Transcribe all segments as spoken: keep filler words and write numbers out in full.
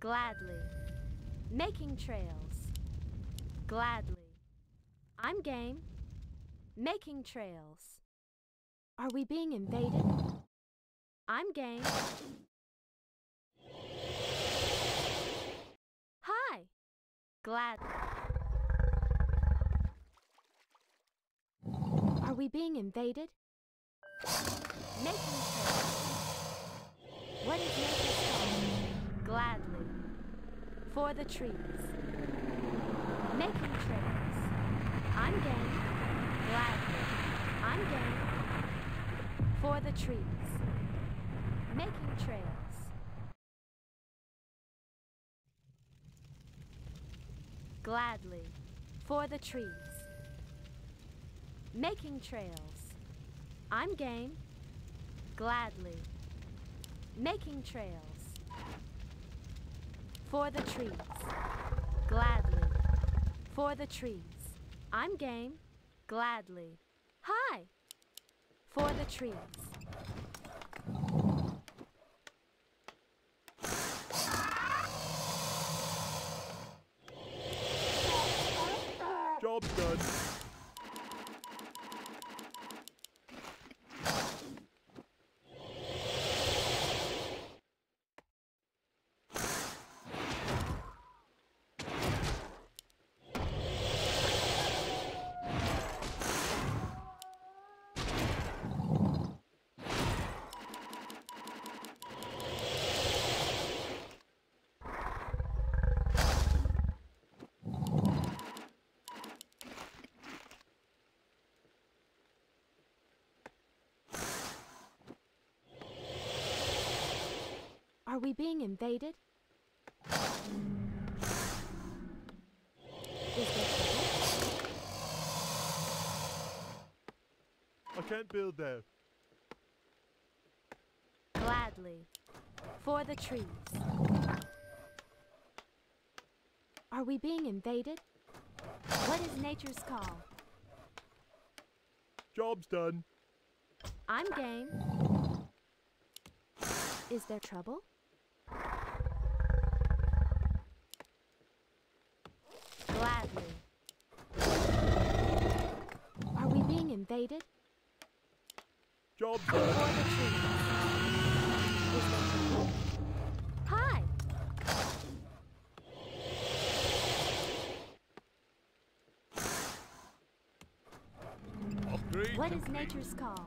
Gladly. Making trails. Gladly. I'm game. Making trails. Are we being invaded? I'm game. Hi. Glad. Are we being invaded? Making trails. What is nature's call? Gladly. For the trees. Making trails. I'm game. Gladly. I'm game. For the trees. Making trails. Gladly. For the trees. Making trails. I'm game. Gladly. Making trails. For the trees. Gladly. For the trees. I'm game. Gladly. Hi. For the trees. Job's done. Are we being invaded? Is there trouble? I can't build there. Gladly. For the trees. Are we being invaded? What is nature's call? Job's done. I'm game. Is there trouble? Gladly. Are we being invaded? Job's For done. the trees. Is there trouble? Hi. Upgrade What is complete. nature's call?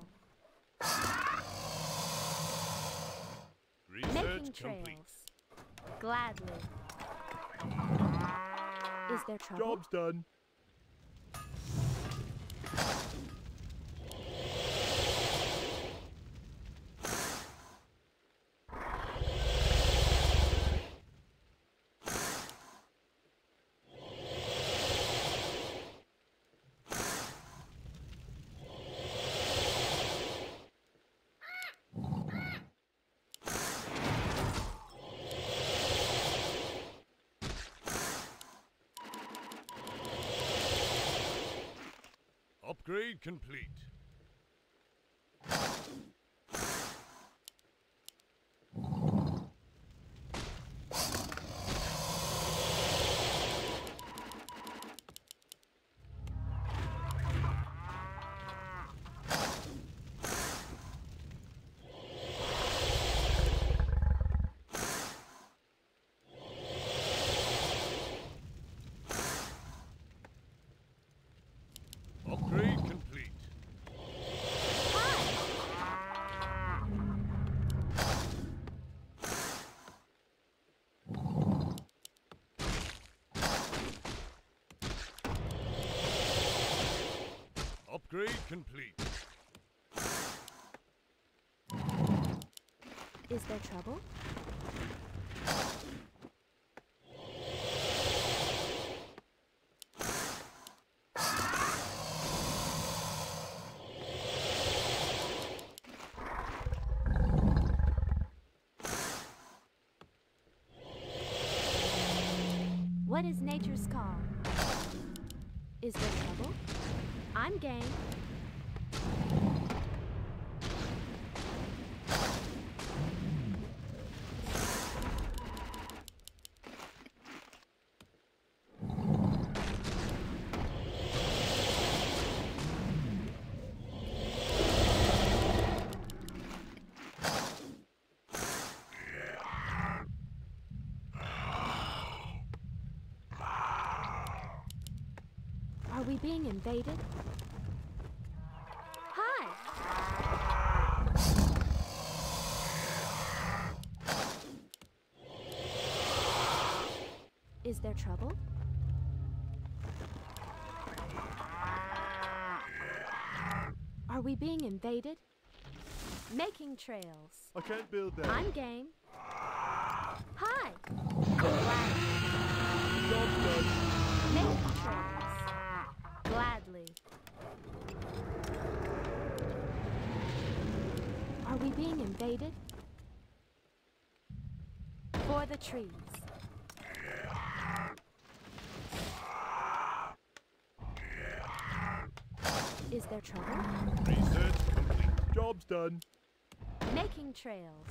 Research Making complete. trails. Gladly. Is there trouble? Job's done. Upgrade complete. Upgrade complete. Upgrade complete. Is there trouble? What is nature's call? Is there trouble? I'm game. we being invaded? Hi! Is there trouble? Are we being invaded? Making trails. I can't build that. I'm game. Hi! Job's done. Making trails. Gladly. Are we being invaded? For the trees. Is there trouble? Research complete. Job's done. Making trails.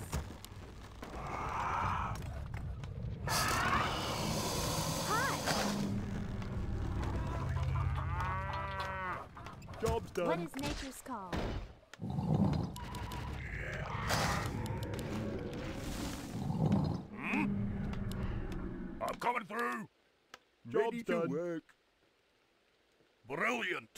Hi! Job's done. What is nature's call? I'm coming through. Job's Ready to done. work. Brilliant.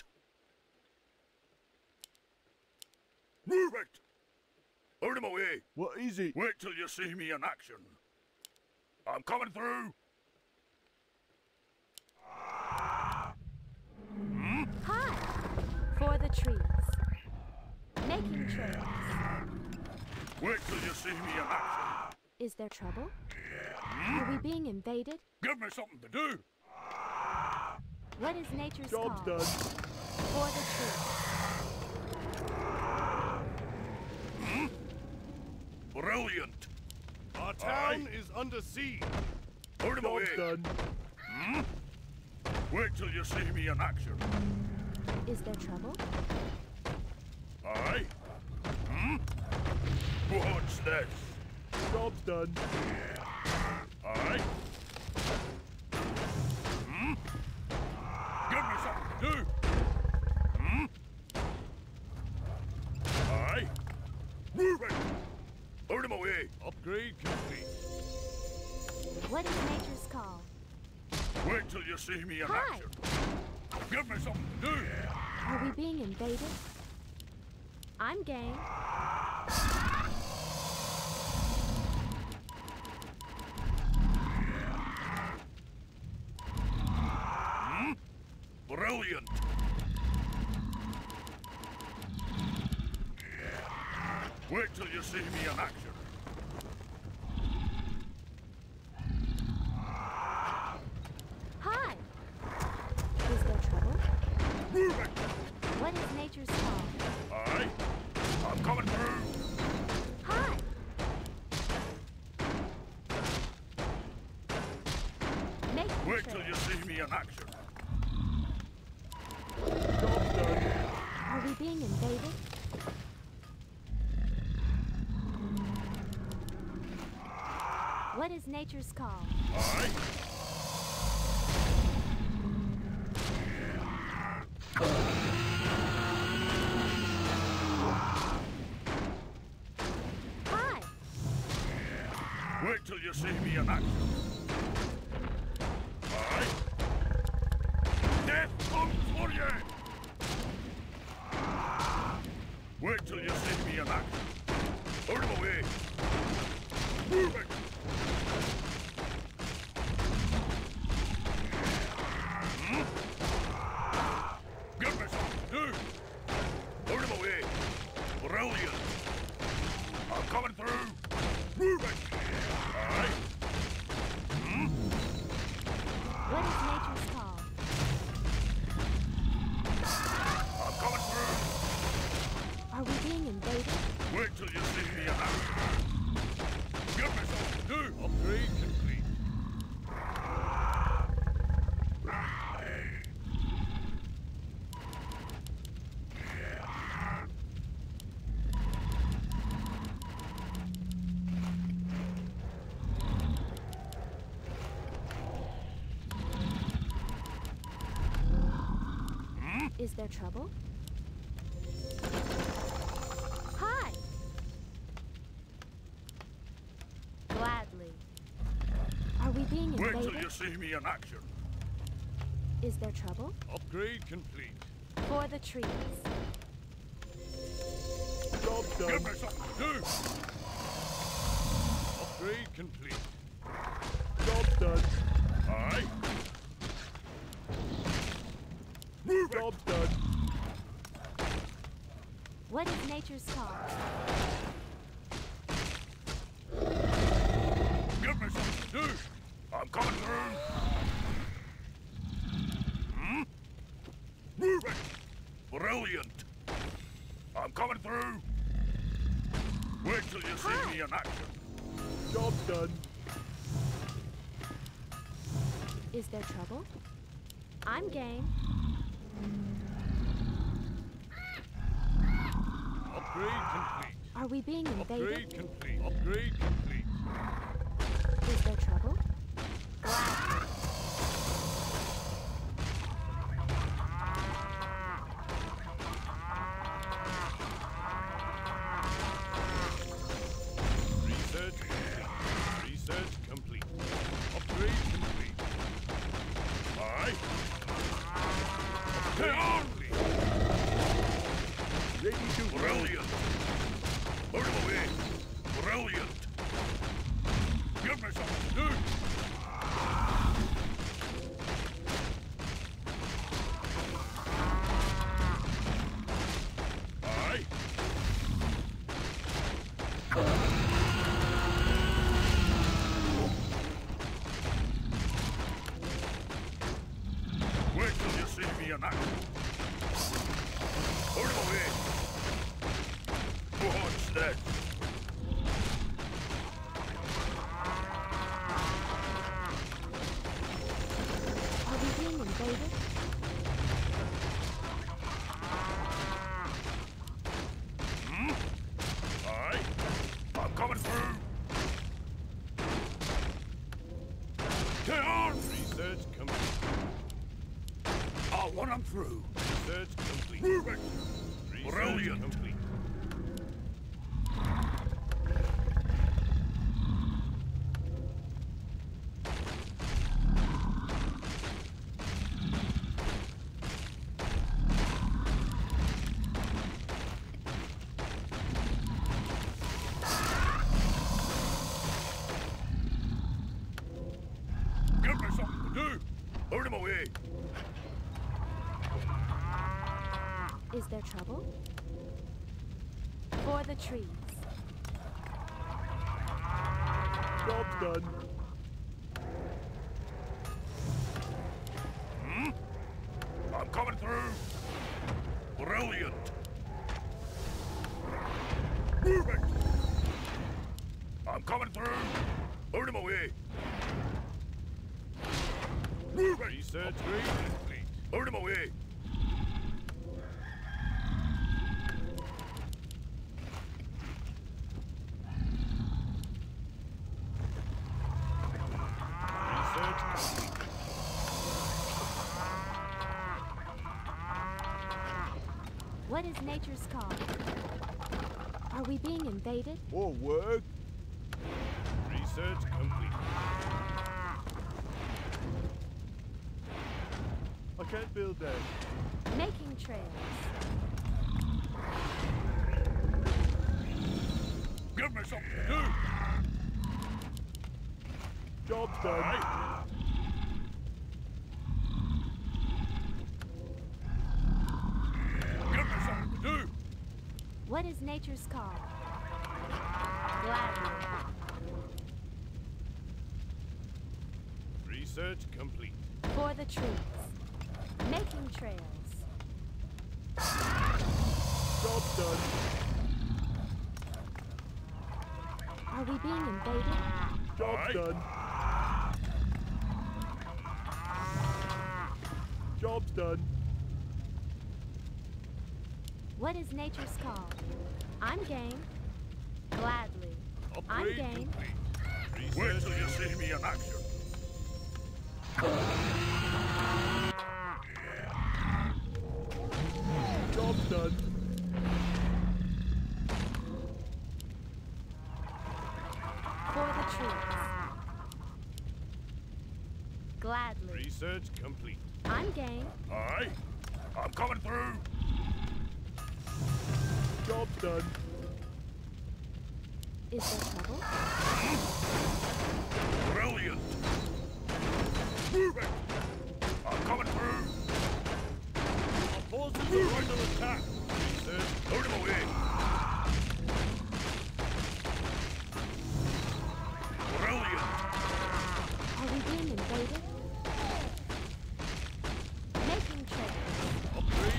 Move it. Out of my way. What is it? Wait till you see me in action. I'm coming through. Hi! For the trees. Making trails. Wait till you see me in action. Is there trouble? Are we being invaded? Give me something to do. What is nature's Job's call? done. For the trees. Brilliant. Our town is under siege. Out of my way. Job's done. Wait till you see me in action. Is there trouble? Aye. Hmm? What's this? Job's done. Aye. Hmm? Give me something to do. Hmm? Aye. Move it. Out of my way. Upgrade complete. What is nature's call? Wait till you see me in Hi. action. Give me something to do. Are we being invaded? I'm game. Brilliant. Wait till you see me in action. Hi! Is there trouble? Move it. What is nature's call? Aye. I'm coming through. Hi! Making Wait till you trails. see me in action. Job's done. Are we being invaded? What is nature's call? Aye. Hi! Wait till you see me in action. Aye. Death comes for you. Wait till you see me in action. Out of my way. Move it. Hmm? Give me something to do. Out of my way. Brilliant. I'm coming through. Move it. Aye. Hmm? What is nature's call? I'm coming through. Are we being invaded? Wait till you see me in action. Give me something to do. Upgrade complete. Is there trouble? Hi! Gladly. Are we being Wait till invaded? you see me in action. Is there trouble? Upgrade complete. For the trees. Job Give done. me something to do. Upgrade complete. Job done. Aye. Move it. Job done. What is nature's call? Give me something to do. I'm coming through. Hmm? Move it. Brilliant. I'm coming through. Wait till you see Hi. me in action. Job done. Is there trouble? I'm game. Upgrade complete. Are we being invaded? Upgrade complete. Upgrade complete. Is there trouble? Gladly. Research complete. Research complete. Upgrade complete. Aye. Stay on. Complete. Ready to brilliant. Burn him away. Brilliant. Give me something to do. Aye. Wait till you see me in action. Burn him away. What's that? Are we being invaded? Aye. I'm coming through. Stay on. Research complete. I'll run him through. Research complete. Move it. Research Brilliant. complete. Give me something to do. Burn him away. Is there trouble? For the trees. Job done. I'm coming through. Brilliant. Move it. I'm coming through. Burn him away. Move it. Research complete. Burn him away. Research complete. What is nature's call? Are we being invaded? More work. Research complete. I can't build that. Making trails. Give me something to do. Job's done. Aye. Give me something to do. What is nature's call? Gladly. Research complete. For the trees. Making trails. Job's done. Are we being invaded? Job's Aye. done. Job's done. What is nature's call? I'm game. Gladly. I'm Upgrade game. complete. Wait Research till you see me in action. Job's done. For the trees. Gladly. Research complete. I'm game. Aye. I'm coming through. Job's done. Is there trouble? Brilliant. Move it. I'm coming through. Our forces are under attack. Research. Load him away. Brilliant. Are we being invaded? Making trade. Upgrade.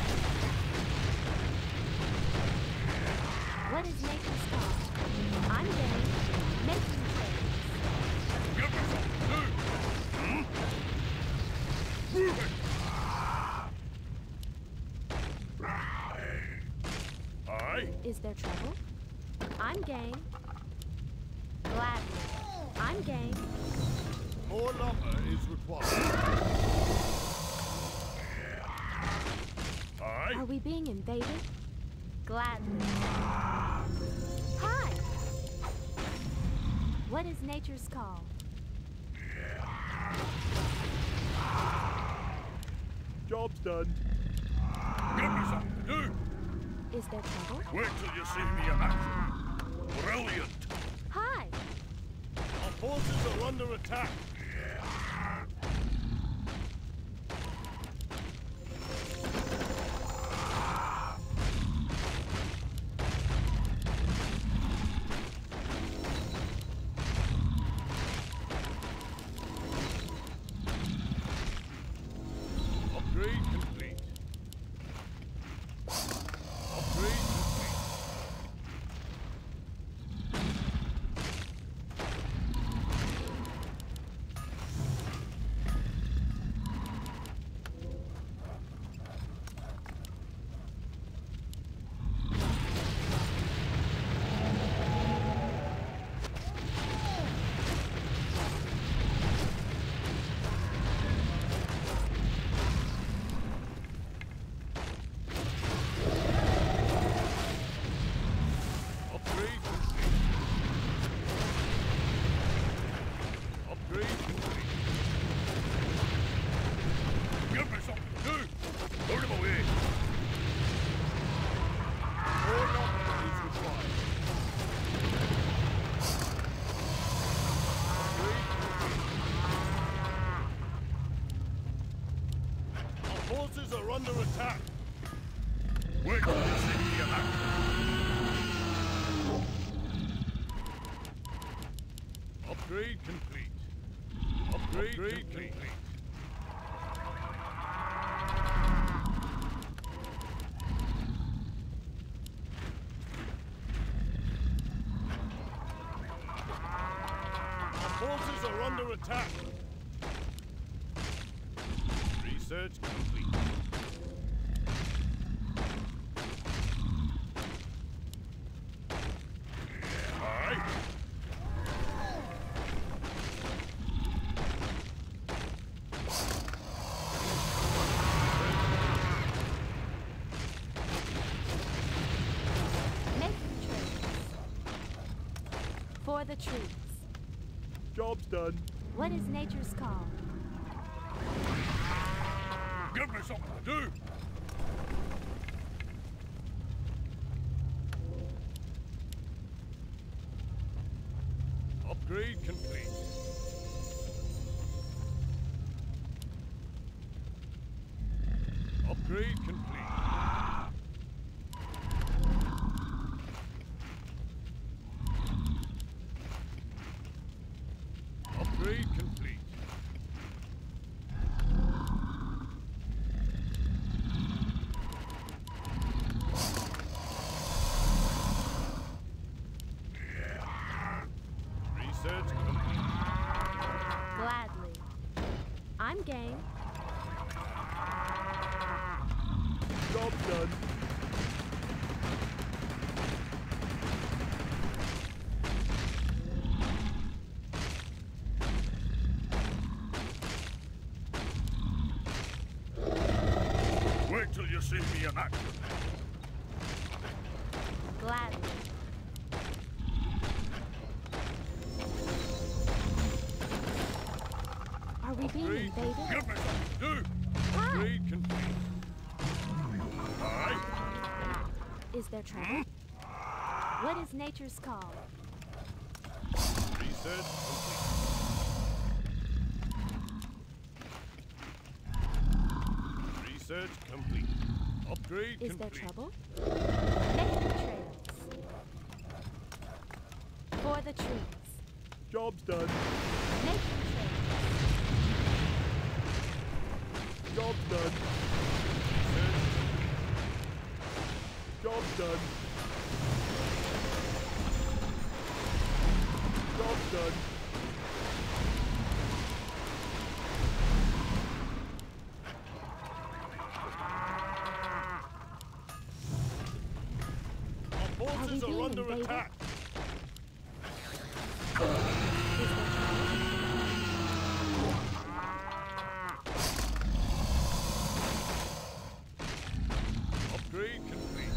What is nature's call? I'm game. Making trade. Give me something to do. Hmm? Move it. Aye. Is there trouble? I'm game. Gladly. I'm game. More lumber is required. Aye. Are we being invaded? Gladly. Hi! What is nature's call? Job's done. Give me something to do. Is there trouble? Wait till you see me in action. Brilliant. Hi! Our forces are under attack. Upgrade complete. Upgrade complete. Upgrade complete. Upgrade complete. Give me something to do. Load him away. More lumber is required. Upgrade complete. Our forces are under attack. Wait till you see me in action. Upgrade complete. Upgrade, Upgrade complete. complete. Our forces are under attack. Research complete. Aye. Making trades. For the trees. Job's done. What is nature's call? Give me something to do. Upgrade complete. Upgrade complete. Upgrade complete. Research complete. Gladly. I'm game. Job's done. Wait till you see me in action. Gladly. Are we we being Upgrade. invaded? Give me something to do. Hi. Upgrade complete. Aye. Is there trouble? What is nature's call? Research complete. Research complete. Upgrade Is there complete. trouble? Nature trails. For the trees. Job's done. Nature trails. Job's done. Research. Job's done. Job's done. Our forces Are we are being under invaded? attack. Is there trouble? Upgrade complete.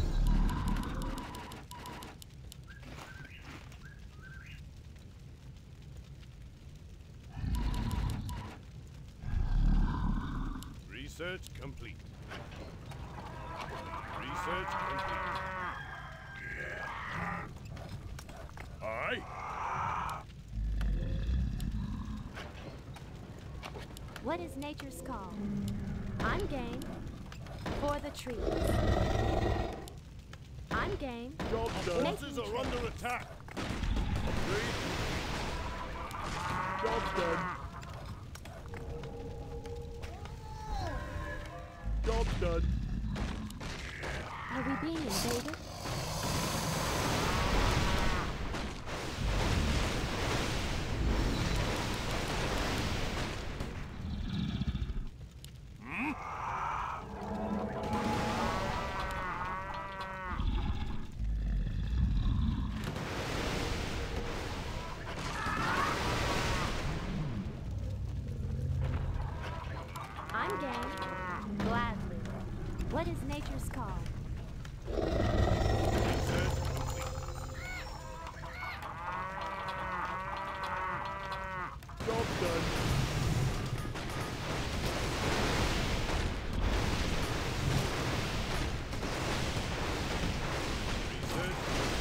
Research complete. Research complete. Aye. What is nature's call? I'm game. For the trees. I'm game. Job's done. Making Forces are trails. under attack. Upgrade. Job's done. Job's done. Are we being invaded? I'm game. Gladly. What is nature's call? Research complete. Job's done. Research.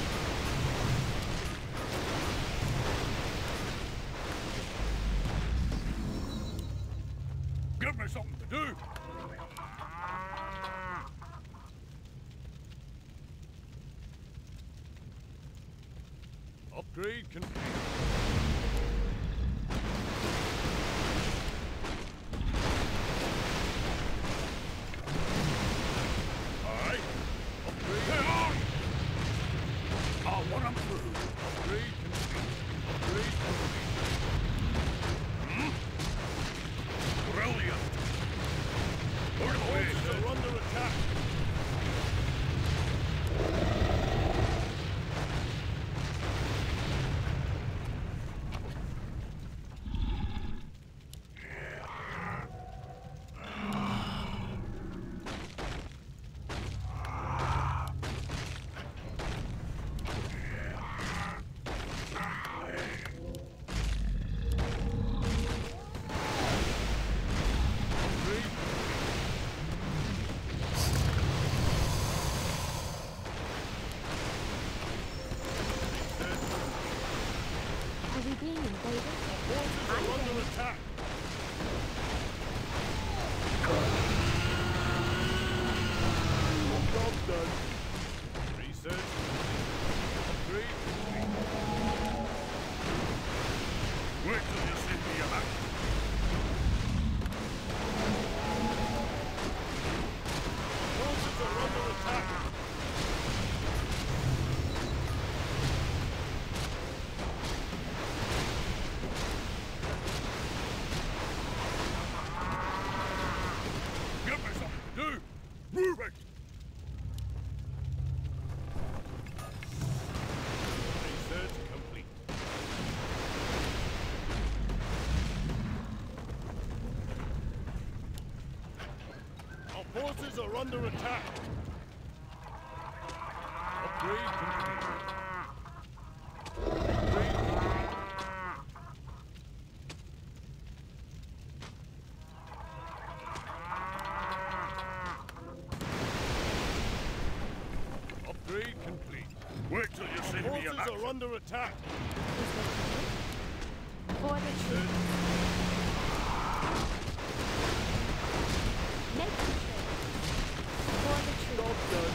Give me something to do. Upgrade complete. Aye. Upgrade. Hang on! I'll run 'em through. Upgrade complete. Upgrade complete. Hmm? Brilliant. Our forces are under attack. Upgrade. Are we being invaded? Forces are under attack. Job's done. Research. Upgrade. Wait till you see me back. Forces are under attack. Give me something to do. Move it. Research complete. Our forces are under attack. Upgrade complete. Upgrade complete. are under attack. Is there trouble? For the troops. Making trails. For the troops. Job done.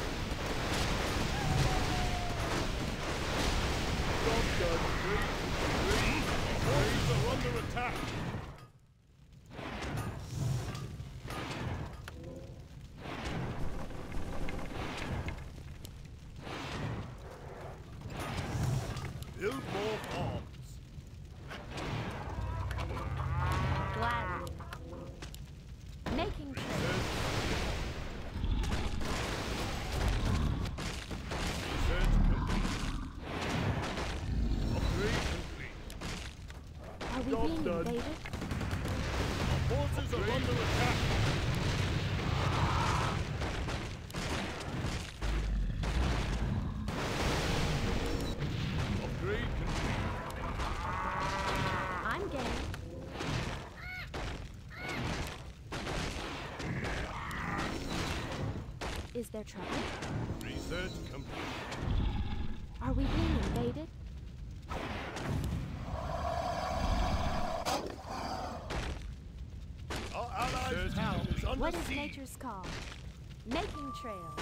Job done. Three, three. Forces are under attack. Build more bombs. Gladly. Making trails. Research complete. Upgrade complete. Are we Job being done. invaded? Forces are under attack. Upgrade complete. I'm game. Is there trouble? Research complete. Are we being invaded? Our allied town is under What is siege. nature's call? Making trails.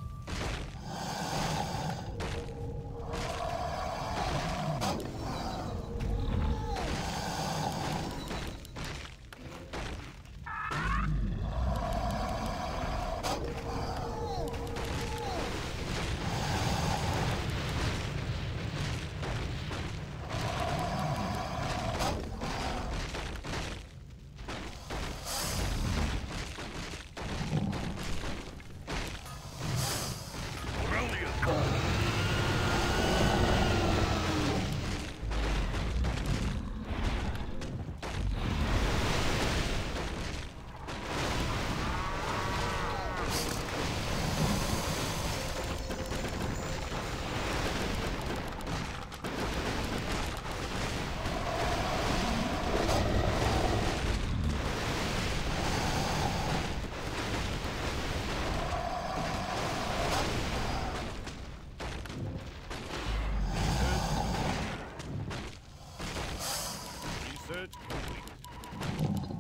Research complete.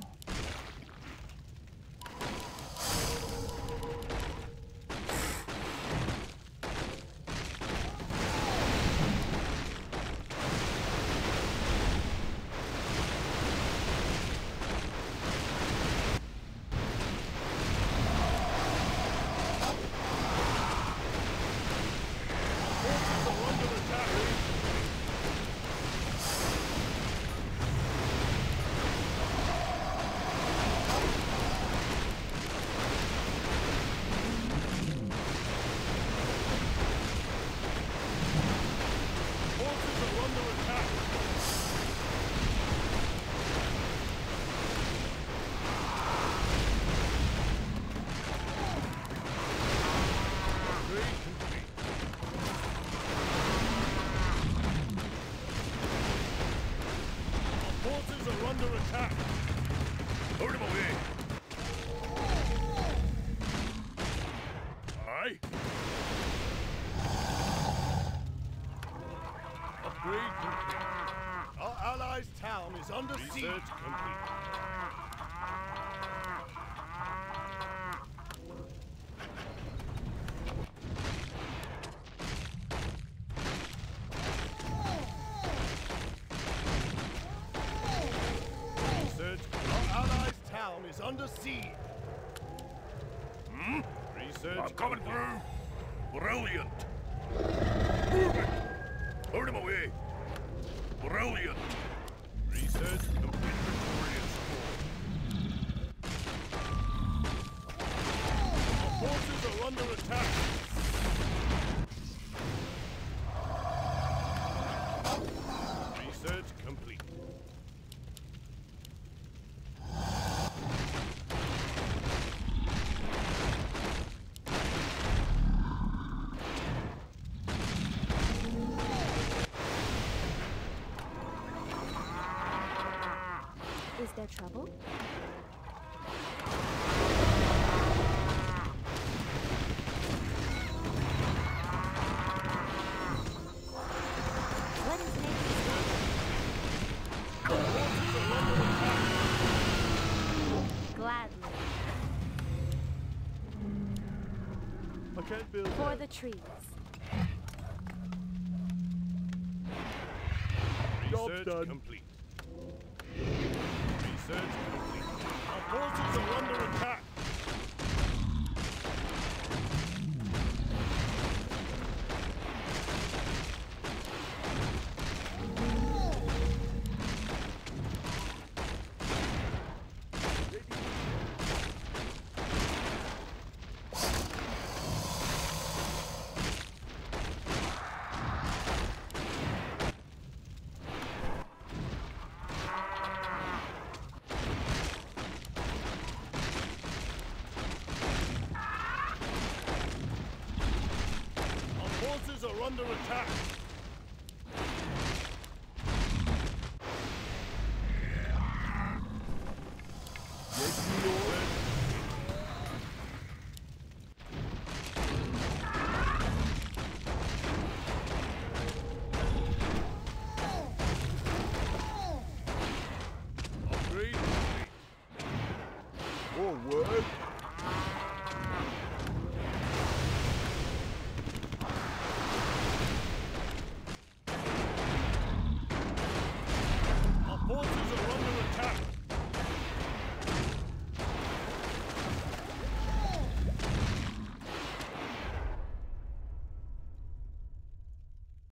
Forces are under attack. Forces are under attack. Upgrade complete. Our forces are under attack. Hold him away. Aye. Upgrade complete. Our allies' town is under siege. Research complete. Research. Our allies' town is under siege. Hmm? Research. I'm coming complete. through. Brilliant. Move it. Turn him away. Brilliant. Research complete. Victorious score. Our forces are under attack. Research complete. Is there trouble? Gladly. I can't build For that. the trees. Job's Research done. complete. Research complete. Our forces are under attack. Our forces are under attack.